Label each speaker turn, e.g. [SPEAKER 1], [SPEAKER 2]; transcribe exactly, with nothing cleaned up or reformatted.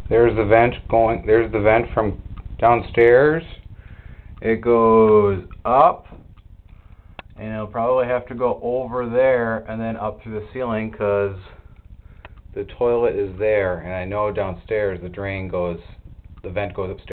[SPEAKER 1] There's the vent going, there's the vent from downstairs. It goes up, and it'll probably have to go over there and then up to the ceiling because the toilet is there, and I know downstairs the drain goes, the vent goes upstairs.